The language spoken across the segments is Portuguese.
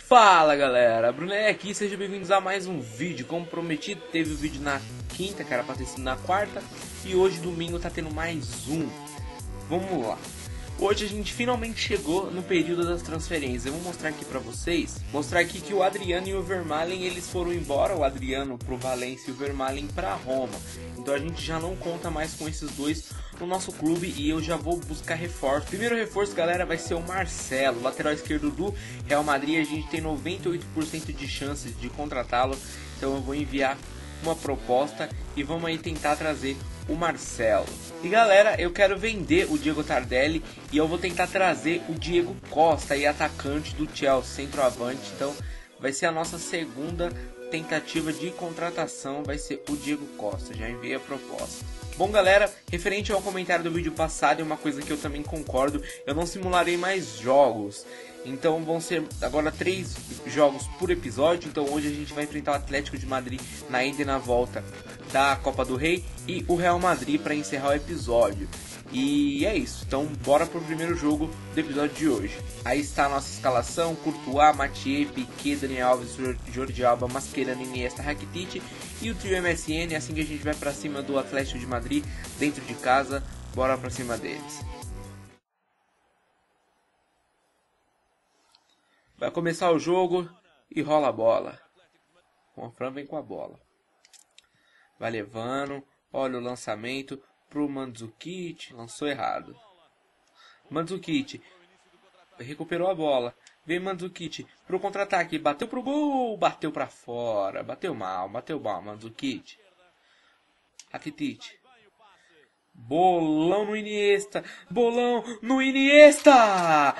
Fala galera, Brunelli aqui, sejam bem-vindos a mais um vídeo. Como prometido, teve o vídeo na quinta, cara, pra ter sido na quarta. E hoje, domingo, tá tendo mais um. Vamos lá. Hoje a gente finalmente chegou no período das transferências. Eu vou mostrar aqui pra vocês. Mostrar aqui que o Adriano e o Vermaelen, eles foram embora. O Adriano pro Valência e o Vermaelen pra Roma. Então a gente já não conta mais com esses dois no nosso clube. E eu já vou buscar reforço. Primeiro reforço, galera, vai ser o Marcelo, lateral esquerdo do Real Madrid. A gente tem 98% de chances de contratá-lo. Então eu vou enviar uma proposta e vamos aí tentar trazer o Marcelo. E galera, eu quero vender o Diego Tardelli e eu vou tentar trazer o Diego Costa, aí, atacante do Chelsea, centroavante. Então vai ser a nossa segunda tentativa de contratação, vai ser o Diego Costa. Já enviei a proposta. Bom galera, referente ao comentário do vídeo passado, é uma coisa que eu também concordo, eu não simularei mais jogos. Então vão ser agora 3 jogos por episódio. Então hoje a gente vai enfrentar o Atlético de Madrid na ida e na volta da Copa do Rei e o Real Madrid para encerrar o episódio. E é isso, então bora pro primeiro jogo do episódio de hoje. Aí está a nossa escalação: Courtois, Mathieu, Piqué, Daniel Alves, Jordi Alba, Mascherano, Iniesta, Rakitic e o trio MSN. Assim que a gente vai para cima do Atlético de Madrid dentro de casa, bora para cima deles. Vai começar o jogo e rola a bola. O Fran vem com a bola. Vai levando. Olha o lançamento pro Mandzukic. Lançou errado. Mandzukic recuperou a bola. Vem Mandzukic pro contra-ataque. Bateu pro gol. Bateu pra fora. Bateu mal. Mandzukic. Rakitic. Bolão no Iniesta. Bolão no Iniesta.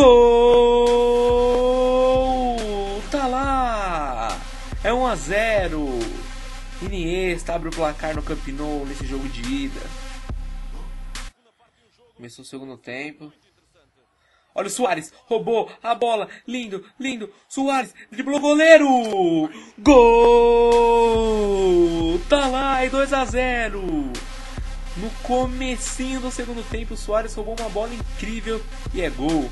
Gol! Tá lá. É 1-0. Iniesta abre o placar no Camp Nou nesse jogo de ida. Começou o segundo tempo. Olha o Suárez, roubou a bola, lindo, lindo, Suárez, driblou o goleiro, gol, tá lá, é 2-0, no comecinho do segundo tempo o Suárez roubou uma bola incrível e é gol.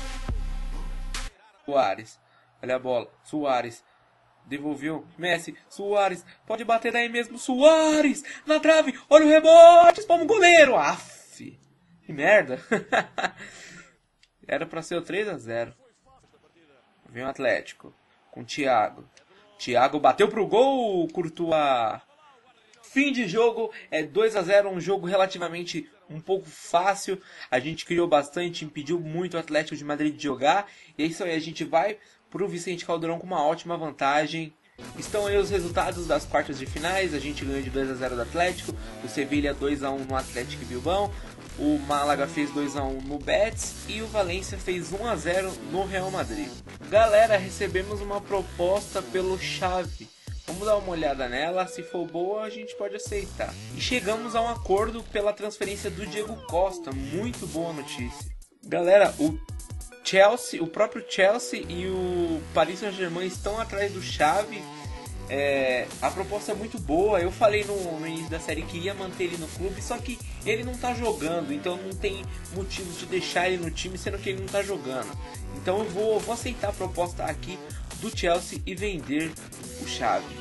Suárez, olha a bola, Suárez, devolveu, Messi, Suárez, pode bater daí mesmo, Suárez, na trave, olha o rebote, espalma o goleiro, aff, que merda. Era pra ser o 3-0. Vem o Atlético com o Thiago. Thiago bateu pro gol, Courtois. Fim de jogo, é 2-0, um jogo relativamente um pouco fácil. A gente criou bastante, impediu muito o Atlético de Madrid de jogar. E é isso aí, a gente vai pro Vicente Calderón com uma ótima vantagem. Estão aí os resultados das quartas de finais. A gente ganhou de 2-0 do Atlético. O Sevilha 2-1 no Atlético Bilbao. O Málaga fez 2-1 no Betis e o Valência fez 1-0 no Real Madrid. Galera, recebemos uma proposta pelo Xavi. Vamos dar uma olhada nela, se for boa a gente pode aceitar. E chegamos a um acordo pela transferência do Diego Costa, muito boa notícia. Galera, o próprio Chelsea e o Paris Saint-Germain estão atrás do Xavi. A proposta é muito boa. Eu falei no início da série que ia manter ele no clube, só que ele não tá jogando, então não tem motivo de deixar ele no time, sendo que ele não tá jogando. Então eu vou aceitar a proposta aqui do Chelsea e vender o Xavi.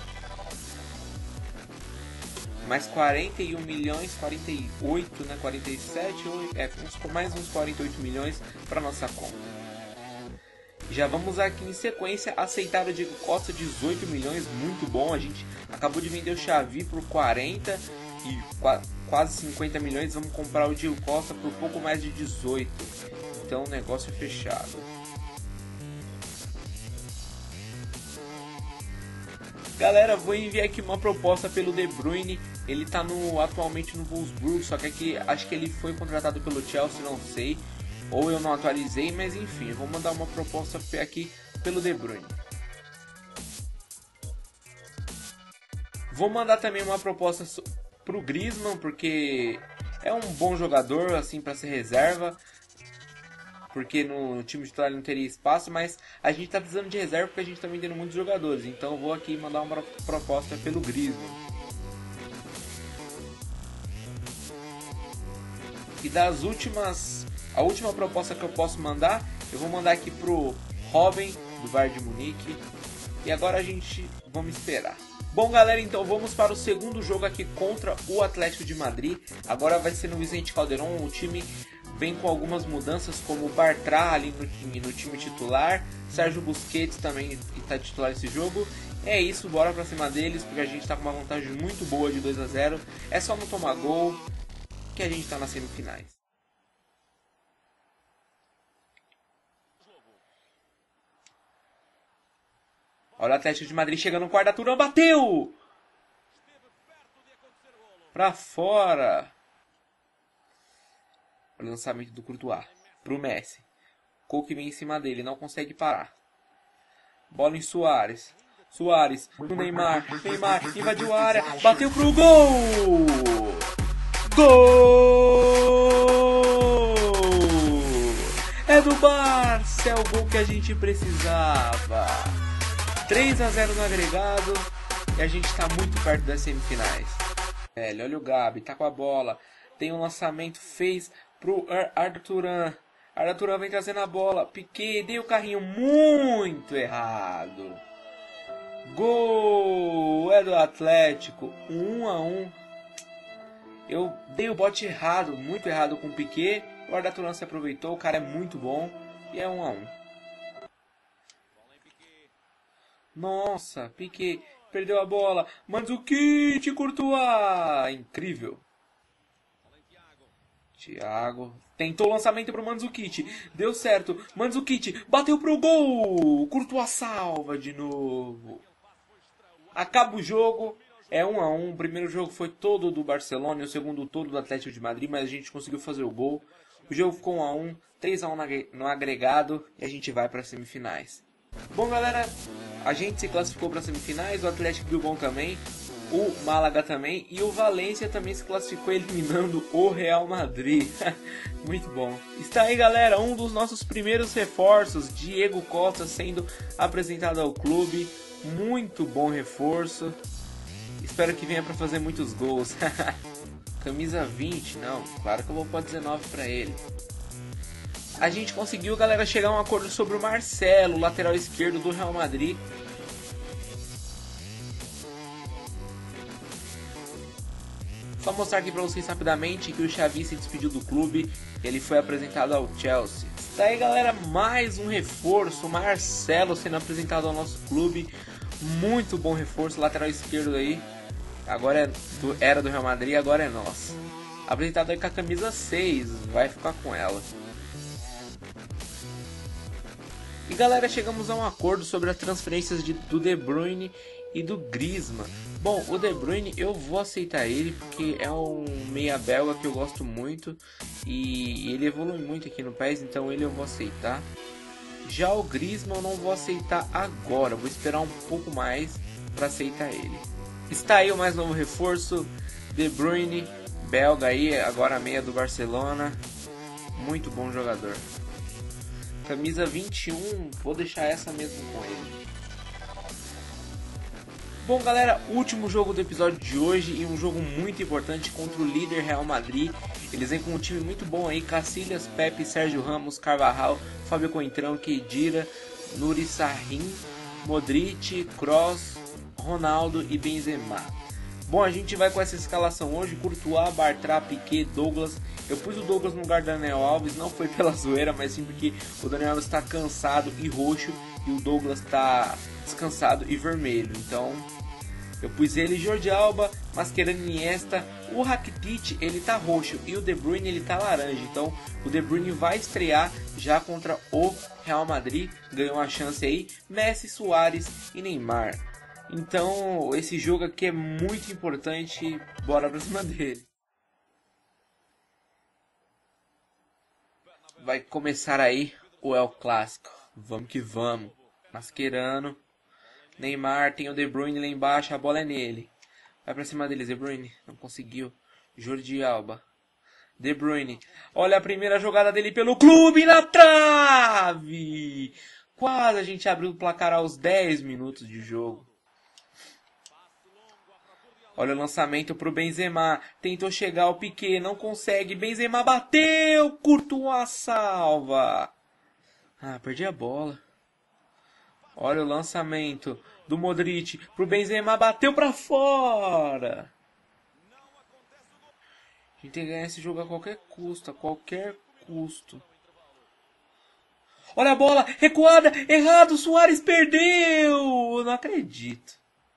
Mais 41 milhões, 48, né, 47, mais uns 48 milhões para nossa conta. Já vamos aqui em sequência aceitar o Diego Costa, 18 milhões, muito bom. A gente acabou de vender o Xavi por 40 e quase 50 milhões. Vamos comprar o Diego Costa por pouco mais de 18. Então o negócio é fechado. Galera, vou enviar aqui uma proposta pelo De Bruyne. Ele está atualmente no Wolfsburg, só que aqui, acho que ele foi contratado pelo Chelsea, não sei. Ou eu não atualizei, mas enfim, eu vou mandar uma proposta aqui pelo De Bruyne. Vou mandar também uma proposta pro Griezmann, porque é um bom jogador, assim, para ser reserva. Porque no time titular ele não teria espaço, mas a gente tá precisando de reserva porque a gente tá vendendo muitos jogadores. Então eu vou aqui mandar uma proposta pelo Griezmann. E a última proposta que eu posso mandar, eu vou mandar aqui pro Robin do Bayern de Munique. E agora a gente vamos esperar. Bom, galera, então vamos para o segundo jogo aqui contra o Atlético de Madrid. Agora vai ser no Vicente Calderón. O time vem com algumas mudanças, como o Bartra ali no time titular. Sérgio Busquets também está titular nesse jogo. É isso, bora pra cima deles, porque a gente tá com uma vantagem muito boa de 2-0. É só não tomar gol que a gente tá nas semifinais. Olha o Atlético de Madrid chegando no quarto da Turan, bateu! Pra fora. O lançamento do Courtois pro Messi. Coque vem em cima dele, não consegue parar. Bola em Suárez. Suárez pro Neymar. Neymar invadiu a área, bateu pro gol! Gol! É do Barça, é o gol que a gente precisava. 3-0 no agregado e a gente está muito perto das semifinais. Olha o Gabi, tá com a bola. Tem um lançamento, fez pro Arda Turan. Arda Turan vem trazendo a bola. Piquet, deu o carrinho muito errado. Gol! É do Atlético. 1-1. Eu dei o bote errado, muito errado com o Piquet. O Arda Turan se aproveitou, o cara é muito bom. E é 1-1. Nossa, Piquet perdeu a bola. Mandzukic, Courtois. Incrível. Thiago tentou o lançamento para o Mandzukic. Deu certo. Mandzukic bateu pro gol. Courtois salva de novo. Acaba o jogo. É 1-1. O primeiro jogo foi todo do Barcelona e o segundo todo do Atlético de Madrid, mas a gente conseguiu fazer o gol. O jogo ficou 1-1, 3-1 no agregado e a gente vai para as semifinais. Bom, galera, a gente se classificou para as semifinais, o Atlético Bilbao também, o Málaga também e o Valência também se classificou eliminando o Real Madrid. Muito bom. Está aí, galera, um dos nossos primeiros reforços, Diego Costa sendo apresentado ao clube. Muito bom reforço. Espero que venha para fazer muitos gols. Camisa 20, não, claro que eu vou pôr 19 para ele. A gente conseguiu, galera, chegar a um acordo sobre o Marcelo, lateral esquerdo do Real Madrid. Só mostrar aqui pra vocês rapidamente que o Xavi se despediu do clube. Ele foi apresentado ao Chelsea. Tá aí, galera, mais um reforço. O Marcelo sendo apresentado ao nosso clube. Muito bom reforço, lateral esquerdo aí. Agora era do Real Madrid, agora é nosso. Apresentado aí com a camisa 6, vai ficar com ela. E galera, chegamos a um acordo sobre as transferências do De Bruyne e do Griezmann. Bom, o De Bruyne eu vou aceitar ele porque é um meia belga que eu gosto muito e ele evolui muito aqui no PES, então ele eu vou aceitar. Já o Griezmann eu não vou aceitar agora, vou esperar um pouco mais para aceitar ele. Está aí o mais novo reforço, De Bruyne, belga aí, agora meia do Barcelona, muito bom jogador. Camisa 21, vou deixar essa mesmo com ele. Bom, galera, último jogo do episódio de hoje e um jogo muito importante contra o líder Real Madrid. Eles vêm com um time muito bom aí, Casillas, Pepe, Sérgio Ramos, Carvajal, Fábio Coentrão, Khedira, Nuri Sahin, Modric, Kroos, Ronaldo e Benzema. Bom, a gente vai com essa escalação hoje, Courtois, Bartra, Piquet, Douglas. Eu pus o Douglas no lugar do Daniel Alves, não foi pela zoeira, mas sim porque o Daniel Alves está cansado e roxo e o Douglas está descansado e vermelho. Então, eu pus ele, Jordi Alba, Mascherano, Iniesta. O Rakitic, ele tá roxo e o De Bruyne, ele tá laranja. Então, o De Bruyne vai estrear já contra o Real Madrid. Ganhou uma chance aí, Messi, Suárez e Neymar. Então, esse jogo aqui é muito importante, bora pra cima dele. Vai começar aí o El Clássico, vamos que vamos. Mascherano, Neymar, tem o De Bruyne lá embaixo, a bola é nele. Vai pra cima deles, De Bruyne, não conseguiu. Jordi Alba, De Bruyne, olha a primeira jogada dele pelo clube na trave. Quase a gente abriu o placar aos 10 minutos de jogo. Olha o lançamento pro Benzema. Tentou chegar o Piquet, não consegue. Benzema bateu. Courtois salva. Ah, perdi a bola. Olha o lançamento do Modric pro Benzema, bateu pra fora. A gente tem que ganhar esse jogo a qualquer custo, a qualquer custo. Olha a bola, recuada, errado, Suárez perdeu. Eu não acredito.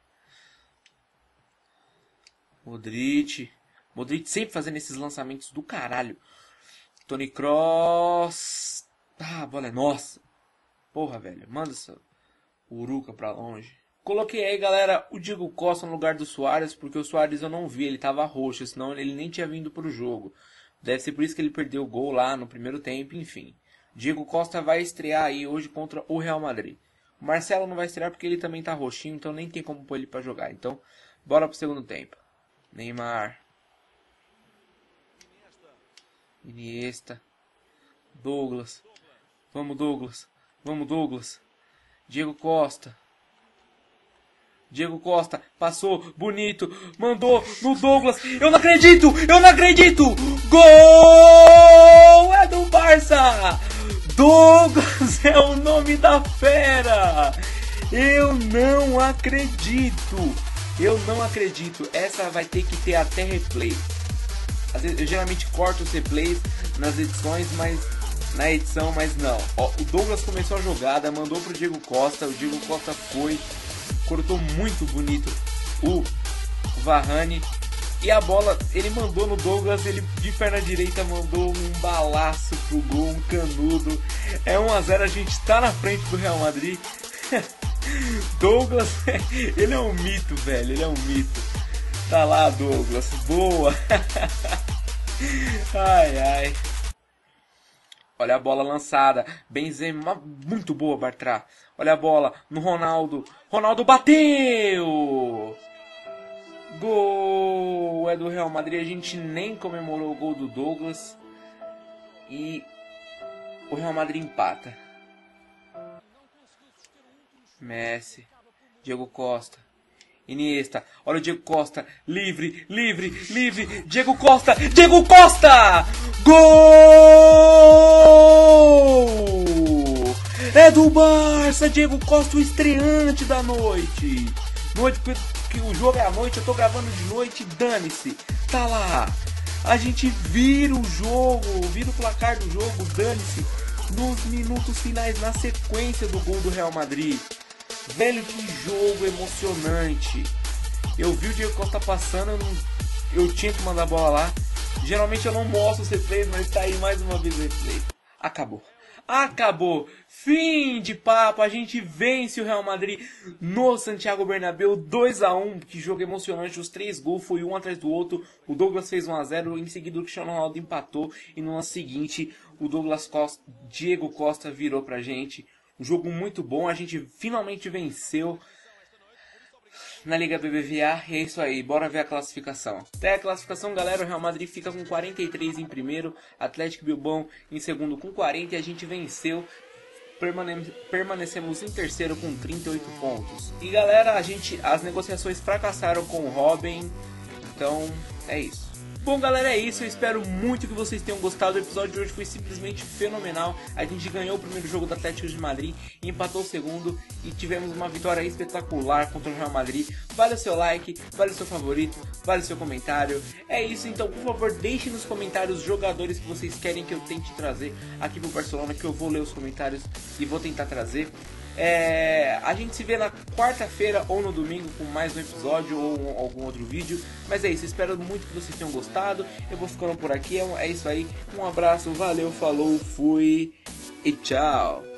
Modric sempre fazendo esses lançamentos do caralho. Toni Kroos. Ah, a bola é nossa. Porra, velho, manda essa uruca pra longe. Coloquei aí, galera, o Diego Costa no lugar do Suárez, porque o Suárez eu não vi, ele tava roxo, senão ele nem tinha vindo pro jogo. Deve ser por isso que ele perdeu o gol lá no primeiro tempo, enfim. Diego Costa vai estrear aí hoje contra o Real Madrid. O Marcelo não vai estrear porque ele também tá roxinho, então nem tem como pôr ele pra jogar. Então, bora pro segundo tempo. Neymar. Iniesta. Douglas. Vamos, Douglas. Vamos, Douglas. Diego Costa. Diego Costa, passou, bonito, mandou no Douglas. Eu não acredito! Eu não acredito! Gol! É do Barça! Douglas é o nome da fera! Eu não acredito! Eu não acredito! Essa vai ter que ter até replay. Às vezes, eu geralmente corto os replays nas edições, mas na edição, mas não. Ó, o Douglas começou a jogada, mandou pro Diego Costa, o Diego Costa foi, cortou muito bonito o Varane. E a bola, ele mandou no Douglas, ele de perna direita mandou um balaço pro gol, um canudo. É 1 a 0, a gente tá na frente do Real Madrid. Douglas, ele é um mito, velho, ele é um mito. Tá lá, Douglas, boa. Ai, ai. Olha a bola lançada, Benzema, muito boa, Bartra. Olha a bola no Ronaldo, Ronaldo bateu! Gol! É do Real Madrid, a gente nem comemorou o gol do Douglas. E o Real Madrid empata. Messi, Diego Costa, Iniesta, olha o Diego Costa, livre, livre, livre, Diego Costa, Diego Costa! Gol! É do Barça, Diego Costa, o estreante da noite. Noite, porque o jogo é à noite, eu tô gravando de noite, dane-se. Tá lá, a gente vira o jogo, vira o placar do jogo, dane-se. Nos minutos finais, na sequência do gol do Real Madrid. Velho, que jogo emocionante. Eu vi o Diego Costa passando, eu tinha que mandar a bola lá. Geralmente eu não mostro os replays, mas tá aí mais uma vez o replay. Acabou. Acabou. Fim de papo. A gente vence o Real Madrid no Santiago Bernabéu 2 a 1. Que jogo emocionante. Os 3 gols foi um atrás do outro. O Douglas fez 1 a 0. Em seguida o Cristiano Ronaldo empatou. E no ano seguinte o Diego Costa virou pra gente. Um jogo muito bom, a gente finalmente venceu na Liga BBVA. E é isso aí, bora ver a classificação. Até a classificação, galera, o Real Madrid fica com 43 em primeiro, Atlético Bilbao em segundo com 40 e a gente venceu. Permanecemos em terceiro com 38 pontos. E galera, as negociações fracassaram com o Robin, então é isso. Bom, galera, é isso. Eu espero muito que vocês tenham gostado. O episódio de hoje foi simplesmente fenomenal. A gente ganhou o primeiro jogo do Atlético de Madrid, empatou o segundo e tivemos uma vitória espetacular contra o Real Madrid. Vale o seu like, vale o seu favorito, vale o seu comentário. É isso, então, por favor, deixem nos comentários os jogadores que vocês querem que eu tente trazer aqui pro Barcelona, que eu vou ler os comentários e vou tentar trazer. A gente se vê na quarta-feira ou no domingo com mais um episódio ou algum outro vídeo. Mas é isso, espero muito que vocês tenham gostado. Eu vou ficando por aqui, é isso aí. Um abraço, valeu, falou, fui e tchau.